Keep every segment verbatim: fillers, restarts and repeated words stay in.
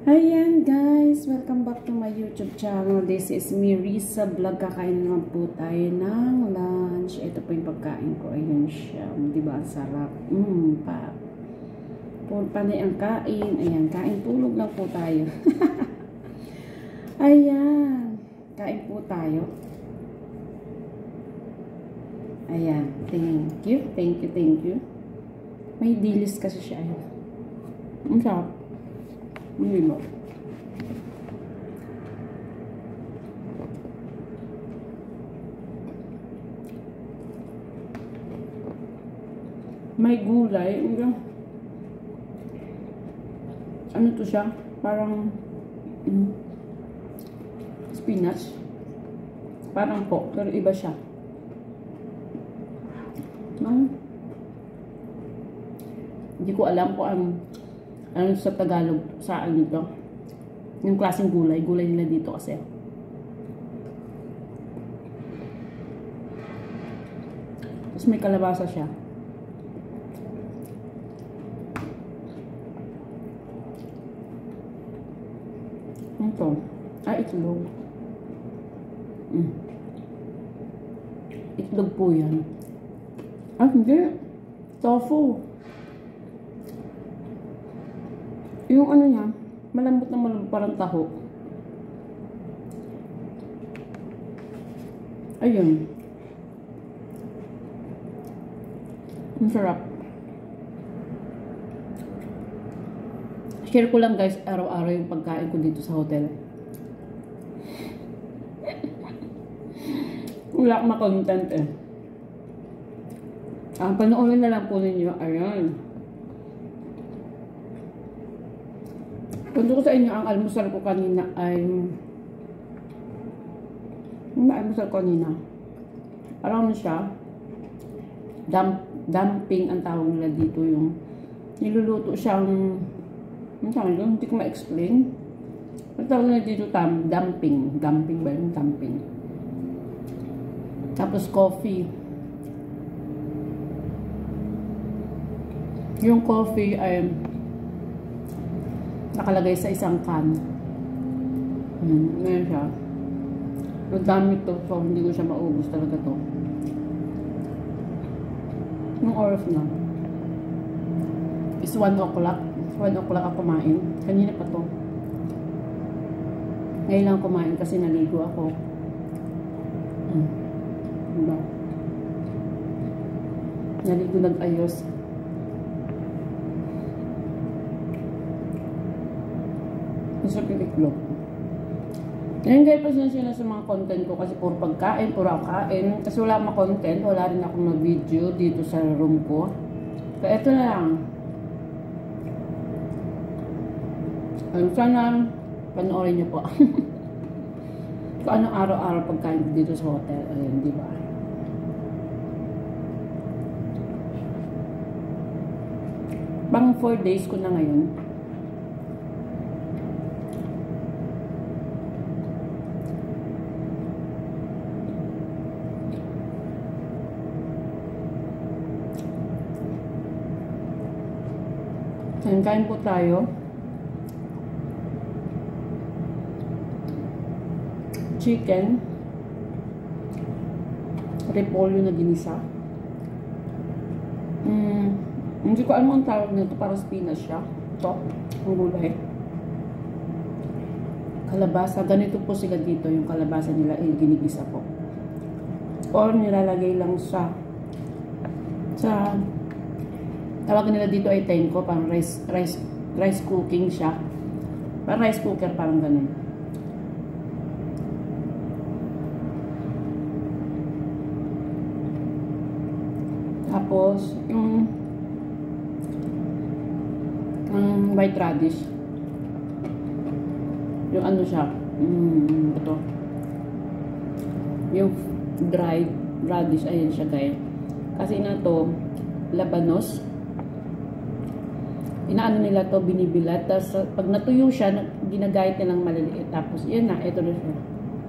Ayan guys, welcome back to my YouTube channel. This is me, Risa Vlog. Kakain naman po tayo ng lunch. Ito po yung pagkain ko. Ayun siya. Diba? Ang sarap. Mmm, pa. Panay ang kain. Ayan, kain tulog lang po tayo. Ayan. Kain po tayo. Ayan. Thank you. Thank you, thank you. May dilis kasi siya. Ayan. Ang sarap. Hindi mo. May gulay. Ano to siya? Parang mm, spinach. Parang po. Pero iba siya. No? Hindi ko alam kung ano ano sa Tagalog, sa ano ito, yung klaseng gulay, gulay nila dito kasi. Tapos may kalabasa siya. Ito, ah, itlog. Mm. Itlog po yan. Ah, hindi. Tofu. Yung ano niya, malambot na malambot, parang taho. Ayun. Ang sarap. Share ko lang guys, araw-araw yung pagkain ko dito sa hotel. Wala akong makontent eh. Ang panoorin na lang po ninyo, ayun. Punto ko sa inyo, ang almusal ko kanina ay yung almusal ko kanina parang ano siya, dump, dumping ang tawag nila dito, yung niluluto siyang ano tawag nila, hindi ko ma-explain. Ang tawag nila dito, tam, dumping dumping ba yung dumping, tapos coffee. Yung coffee ay nakalagay sa isang can. Hmm, ngayon siya. Ang dami to, so hindi ko siya maubos talaga to. Yung oras na is one o'clock. one o'clock ako kumain. Kanina pa to. Ngayon lang kumain kasi naligo ako. Hmm. Diba? Naligo, nag-ayos. Sa piliklog. Ngayon guys, pasensya na sa mga content ko kasi puro pagkain, puro kain. Kasi wala akong content, wala rin akong mag-video dito sa room ko. Kaya ito na lang. Ayun, sana panoorin niyo po. Kung anong araw-araw pagkain dito sa hotel. Ayun, di ba? Pang four days ko na ngayon. Ayan, kain po tayo. Chicken. Repolyo na ginisa. Mm, hindi ko alam ang tawag nito, para spinach siya. Ito, ang gulay. Kalabasa. Ganito po sila dito, yung kalabasa nila ay ginigisa po. Or nilalagay lang sa sa tawag nila dito ay tenko, parang rice, rice, rice cooking siya. Parang rice cooker, parang ganun. Tapos, yung um, white radish. Yung ano siya, um, ito. Yung dried radish, ayan siya guys. Kasi na to, labanos. Inaano nila to, binibilat. Tapos, pag natuyo siya, ginagayat nilang maliliit. Tapos, yan na, ito na siya.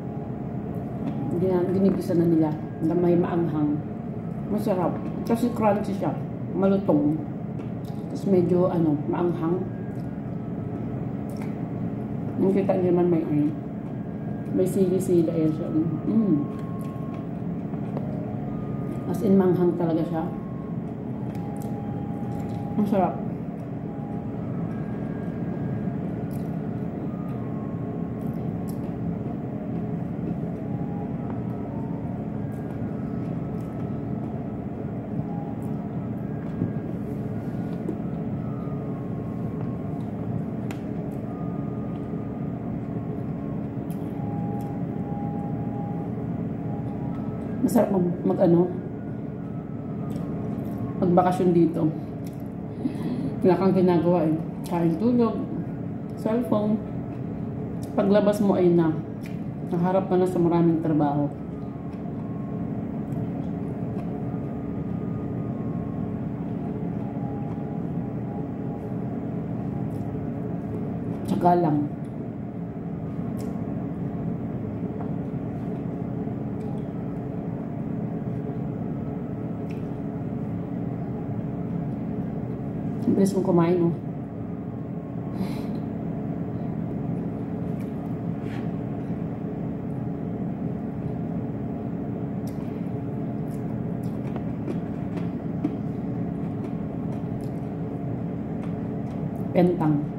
Ginigisa na nila. Na may maanghang. Masarap. Kasi crunchy siya. Malutong. Tapos medyo ano, maanghang. Yung kita niyo naman may ano. May sili-sili yan siya. Mm. As in, manghang talaga siya. Ang sarap. Masarap mag, mag ano, magbakasyon dito. Wala kang ginagawa eh. Kain, tulog, cellphone. Paglabas mo ay na, naharap ka na sa maraming trabaho. Tsaka lang. Bilis kong kumain, no? Pentang.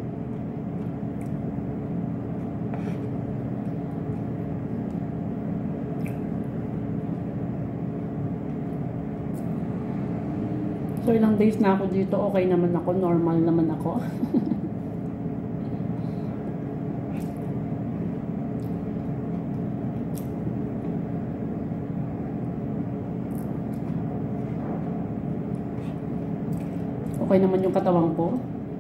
So, ilang days na ako dito, okay naman ako, normal naman ako. Okay naman yung katawan ko.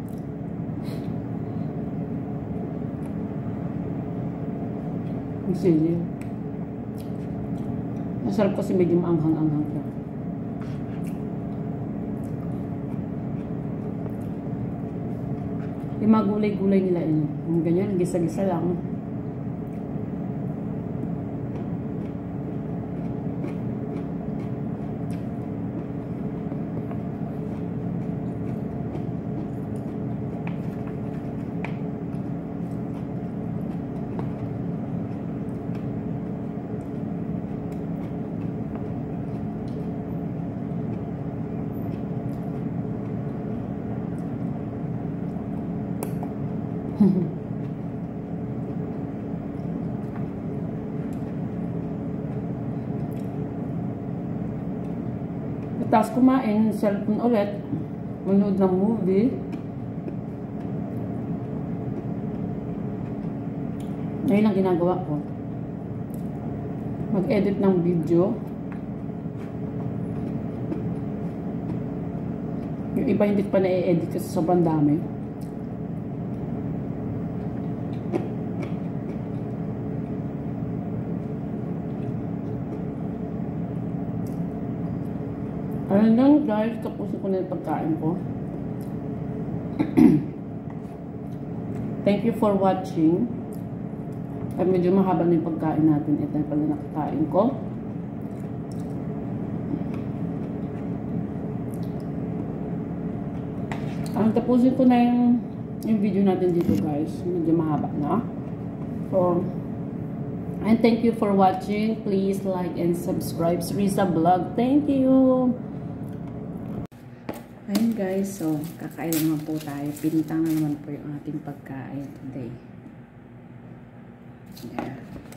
Ang sili. Masarap kasi medyo maanghang-anghang siya. Yung mga gulay-gulay nila yun. Yung ganyan, gisa-gisa lang. Tapos kumain, cellphone ulit, manood ng movie. Ngayon lang ginagawa ko. Mag-edit ng video. Yung iba hindi pa na-edit kasi sobrang dami. Ayun lang guys, tapusin ko na yung pagkain ko. Thank you for watching. Ay, medyo mahaba na yung pagkain natin. Ito yung pala nakakain ko. Ang tapusin ko na yung, yung video natin dito guys. Medyo mahaba na. So, and thank you for watching. Please like and subscribe to Riza Vlog. Thank you. Ayun guys, so kakain naman po tayo. Pinintang na naman po yung ating pagkain today. Yeah.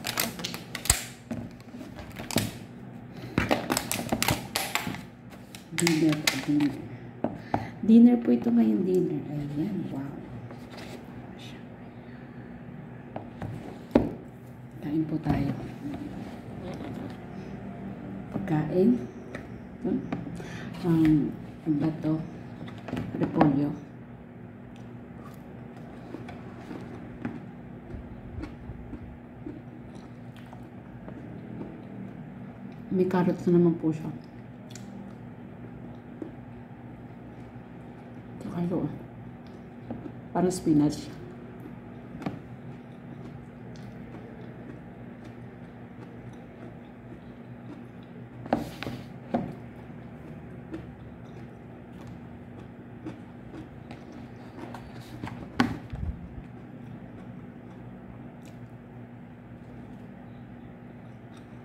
Dinner po, dinner. Dinner po ito ngayon, dinner. Ayan, wow. Kain po tayo. Pagkain. Hmm? Um, ang bato. Repolyo. May carrots na naman po siya. Kalo. Parang spinach.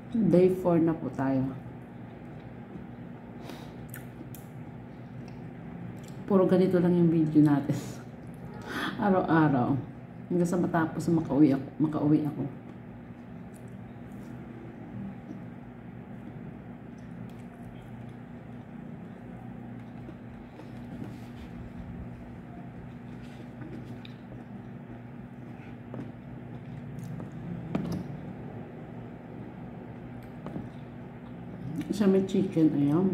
Day four na po tayo. Puro ganito lang yung video natin. Araw-araw. Hanggang sa matapos makauwi ako. Makauwi ako. Sa may chicken, ayan.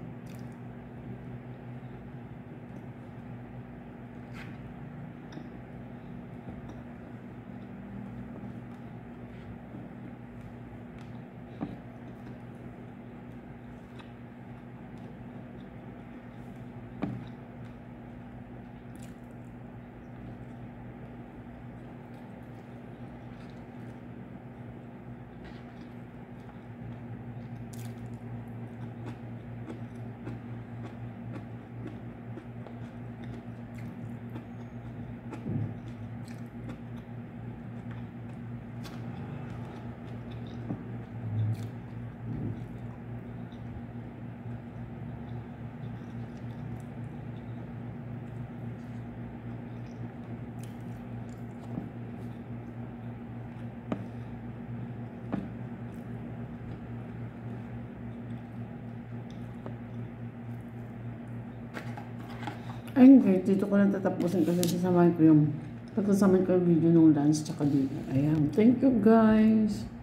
Ayun guys, dito ko lang tatapusin kasi sasamahin ko yung pagkasamahin ko yung video ng lunch tsaka dinner. Ayan. Thank you guys.